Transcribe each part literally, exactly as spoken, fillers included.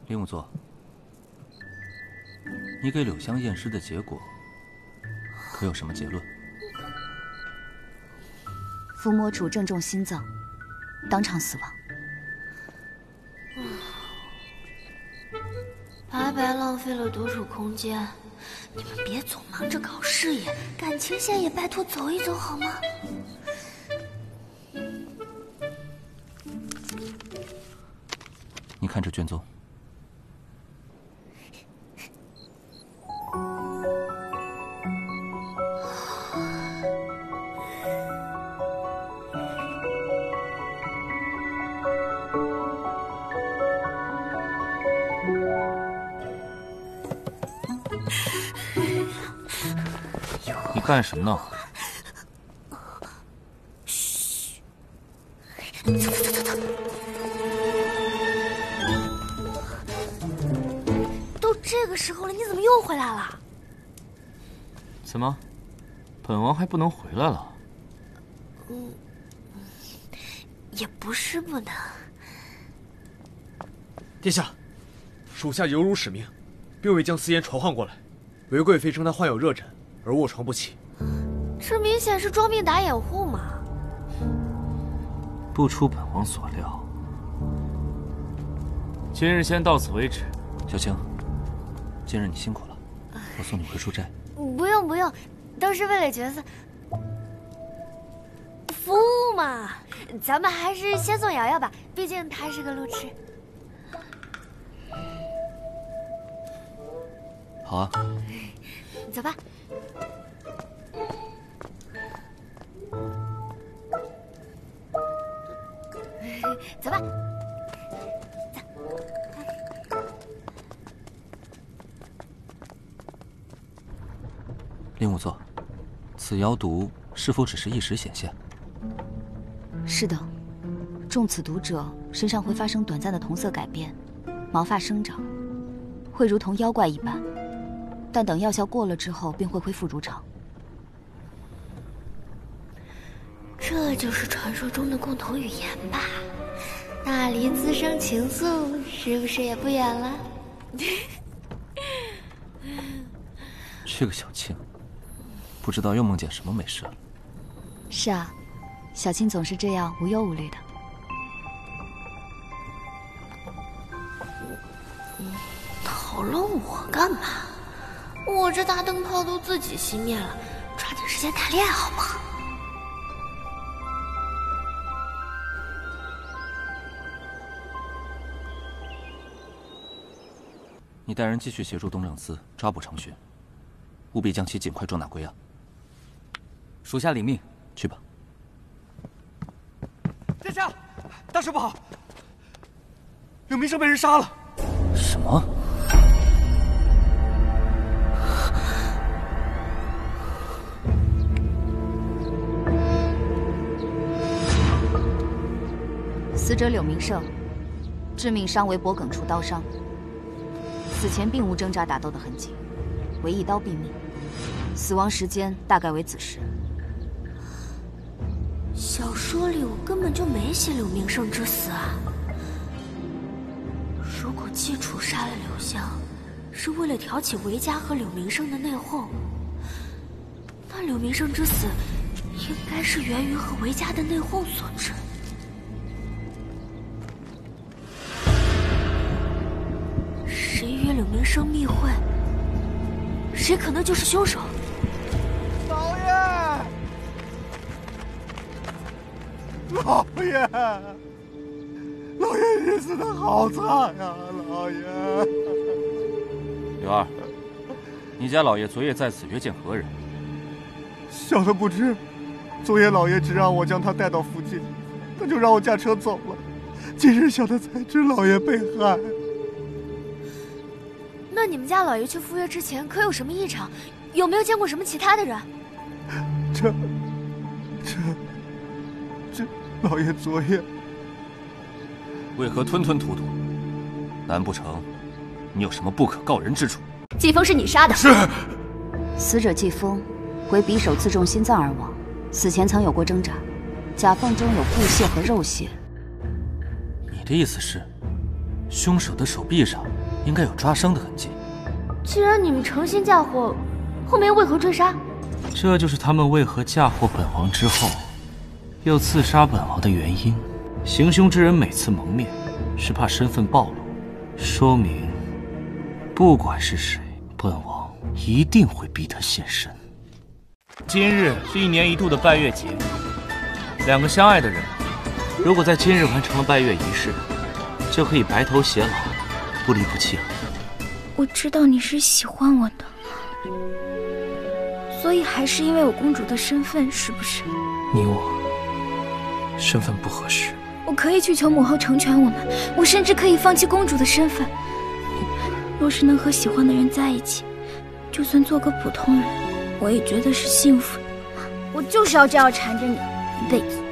林仵作，你给柳香验尸的结果可有什么结论？ 伏魔主正中心脏，当场死亡。 白白浪费了独处空间。你们别总忙着搞事业，感情线也拜托走一走好吗？ 你看这卷宗。你干什么呢？ 嘘，走走走走。都这个时候了，你怎么又回来了？ 怎么，本王还不能回来了？ 嗯，也不是不能。 殿下，属下有辱使命，并未将私言传唤过来。韦贵妃称她患有热疹，而卧床不起。 这明显是装病打掩护嘛！ 不出本王所料。今日先到此为止。小青，今日你辛苦了，我送你回书斋。 不用不用，都是为了角色服务嘛。咱们还是先送瑶瑶吧，毕竟她是个路痴。 好啊， 走吧。走吧。 林仵作，此妖毒是否只是一时显现？ 是的，中此毒者身上会发生短暂的瞳色改变，毛发生长，会如同妖怪一般。但等药效过了之后，便会恢复如常。 这就是传说中的共同语言吧？那离滋生情愫，是不是也不远了？ 这个小青，不知道又梦见什么美事了。 是啊，小青总是这样无忧无虑的。 讨论我干嘛？我这大灯泡都自己熄灭了，抓紧时间谈恋爱好吗？ 你带人继续协助东正司抓捕程巡，务必将其尽快捉拿归案。 属下领命。 去吧。 殿下，大事不好，柳明生被人杀了。 什么？ 死者柳明胜，致命伤为脖梗处刀伤，死前并无挣扎打斗的痕迹，为一刀毙命，死亡时间大概为子时。 小说里我根本就没写柳明胜之死啊！如果季楚杀了柳香，是为了挑起韦家和柳明胜的内讧，那柳明胜之死应该是源于和韦家的内讧所致。谁与柳明生密会，谁可能就是凶手。 老爷，老爷，老爷日死的好惨呀！老爷， 柳二，你家老爷昨夜在此约见何人？ 小的不知，昨夜老爷只让我将他带到附近，他就让我驾车走了。今日小的才知老爷被害。 那你们家老爷去赴约之前可有什么异常？有没有见过什么其他的人？ 这，这，这，老爷昨夜为何吞吞吐吐？难不成你有什么不可告人之处？ 季风是你杀的？ 是。 死者季风为匕首刺中心脏而亡，死前曾有过挣扎，甲缝中有布屑和肉屑。 你的意思是， 凶手的手臂上应该有抓伤的痕迹。 既然你们诚心嫁祸，后面为何追杀？ 这就是他们为何嫁祸本王之后，又刺杀本王的原因。行凶之人每次蒙面，是怕身份暴露，说明不管是谁，本王一定会逼他现身。今日是一年一度的拜月节，两个相爱的人，如果在今日完成了拜月仪式，就可以白头偕老，不离不弃了。 我知道你是喜欢我的，所以还是因为我公主的身份，是不是？ 你我身份不合适。 我可以去求母后成全我们，我甚至可以放弃公主的身份。若是能和喜欢的人在一起，就算做个普通人，我也觉得是幸福的。我就是要这样缠着你一辈子。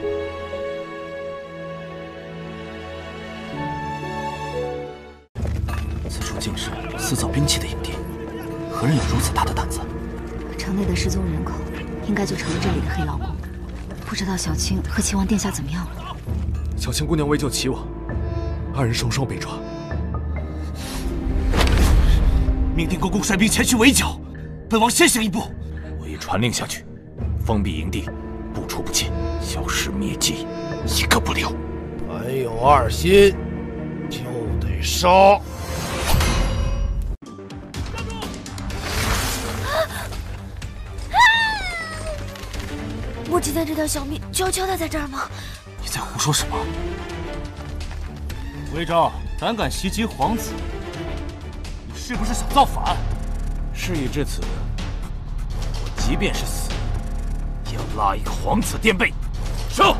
此处竟是私造兵器的营地，何人有如此大的胆子？ 城内的失踪人口应该就成了这里的黑劳工。不知道小青和齐王殿下怎么样了？ 小青姑娘为救齐王，二人双双被抓。 命定公公率兵前去围剿，本王先行一步。 我已传令下去，封闭营地，不出不进，消失灭迹，一个不留。 没有二心，就得杀。 莫吉丹这条小命就要交代在这儿吗？ 你在胡说什么？魏昭，胆敢袭击皇子，你是不是想造反？ 事已至此，我即便是死，也要拉一个皇子垫背。上！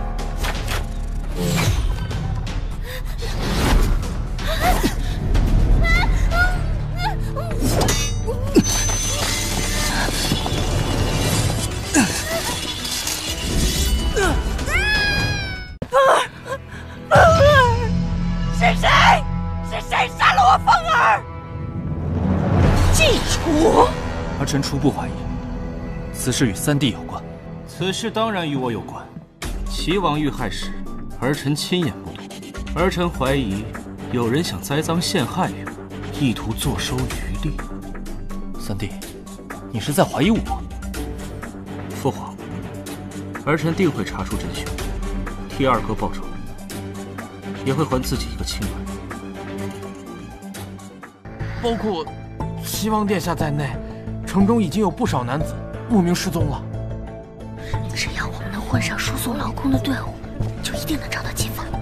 儿臣初步怀疑，此事与三弟有关。此事当然与我有关。齐王遇害时，儿臣亲眼目睹。儿臣怀疑有人想栽赃陷害于我，意图坐收渔利。 三弟，你是在怀疑我？ 父皇，儿臣定会查出真凶，替二哥报仇，也会还自己一个亲儿。 包括齐王殿下在内，城中已经有不少男子莫名失踪了。 只要我们能混上输送劳工的队伍，就一定能找到计方。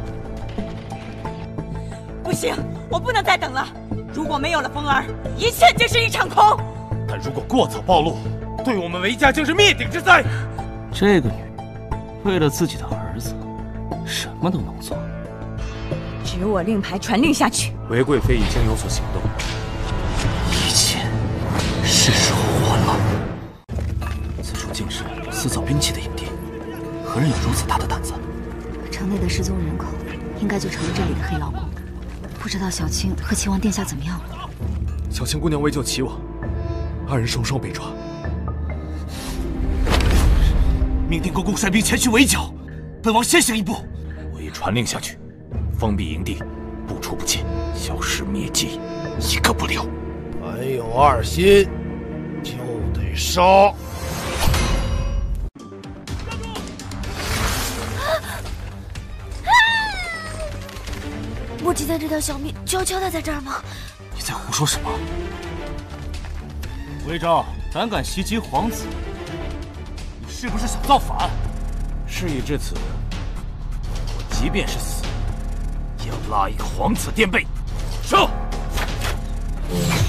不行，我不能再等了。如果没有了风儿，一切皆是一场空。 但如果过早暴露，对我们韦家竟是灭顶之灾。 这个女人，为了自己的儿子，什么都能做。 只我令牌传令下去。 韦贵妃已经有所行动， 一切是时候还了。此处竟是私造兵器的营地，何人有如此大的胆子？ 城内的失踪人口应该就成了这里的黑劳工。不知道小青和齐王殿下怎么样了？ 小青姑娘为救齐王，二人双双被抓。 命定公公率兵前去围剿，本王先行一步。 我已传令下去，封闭营地，不出不进，消失灭迹，一个不留。 没有二心，就得杀。 莫吉丹这条小命就要交代在这儿吗？ 你在胡说什么？魏昭，胆敢袭击皇子，你是不是想造反？ 事已至此，我即便是死，也要拉一个皇子垫背。上！